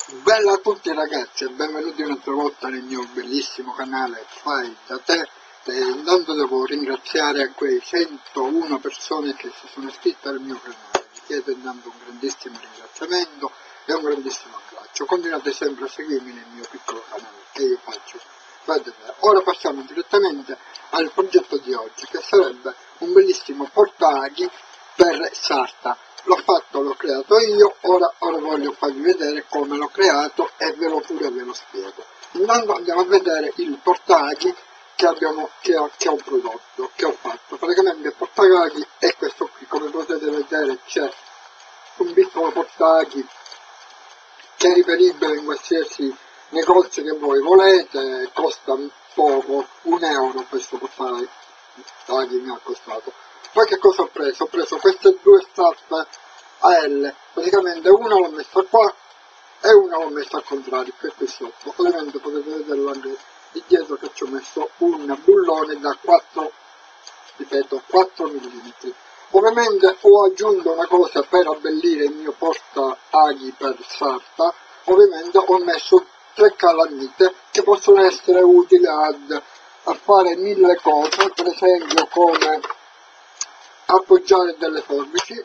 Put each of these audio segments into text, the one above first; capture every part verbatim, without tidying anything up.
Bella a tutti ragazzi e benvenuti un'altra volta nel mio bellissimo canale Fai da te. E intanto devo ringraziare a quei centouno persone che si sono iscritte al mio canale. Vi chiedo intanto un grandissimo ringraziamento e un grandissimo abbraccio. Continuate sempre a seguirmi nel mio piccolo canale che io faccio Fai da te. Ora passiamo direttamente al progetto di oggi, che sarebbe un bellissimo portaaghi per Sarta. L'ho fatto, l'ho creato io, ora, ora voglio farvi vedere come l'ho creato e ve lo pure ve lo spiego. Intanto andiamo a vedere il portaaghi che, abbiamo, che, ho, che ho prodotto, che ho fatto. Praticamente il portaaghi è questo qui, come potete vedere c'è un piccolo portaaghi che è riferibile in qualsiasi negozio che voi volete, costa poco, un euro questo portaaghi mi ha costato. Poi che cosa ho preso? Ho preso queste due strappe a L, praticamente una l'ho messa qua e una l'ho messa al contrario, che è qui sotto. Ovviamente potete vederlo anche di dietro che ci ho messo un bullone da quattro, ripeto, quattro millimetri. Ovviamente ho aggiunto una cosa per abbellire il mio portaaghi per Sarta, ovviamente ho messo tre calamite che possono essere utili ad, a fare mille cose, per esempio come appoggiare delle forbici,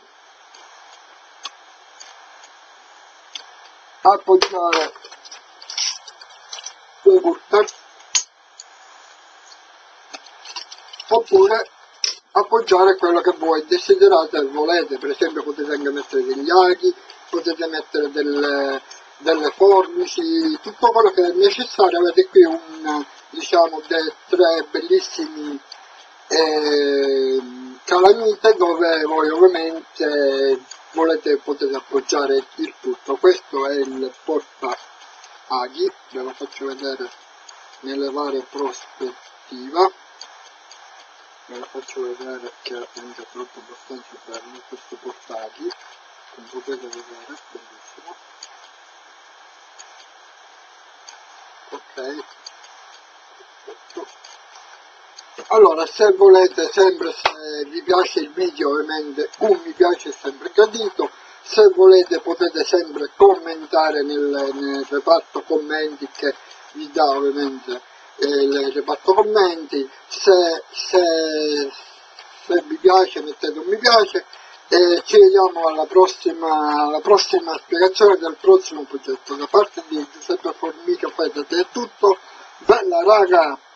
appoggiare un cutter, oppure appoggiare quello che voi desiderate e volete. Per esempio potete anche mettere degli aghi, potete mettere delle, delle forbici, tutto quello che è necessario. Avete qui un, diciamo, dei tre bellissimi eh, calamite dove voi ovviamente volete, potete appoggiare il tutto. Questo è il portaaghi, ve lo faccio vedere nelle varie prospettive, ve lo faccio vedere che è anche proprio abbastanza bello questo portaaghi, come potete vedere, bellissimo. Ok, allora se volete, sempre se vi piace il video, ovviamente un mi piace è sempre gradito. Se volete potete sempre commentare nel, nel reparto commenti che vi dà ovviamente eh, il reparto commenti. Se, se, se vi piace mettete un mi piace e ci vediamo alla prossima, alla prossima spiegazione del prossimo progetto. Da parte di Giuseppe Formica Fai da te è tutto. Bella raga!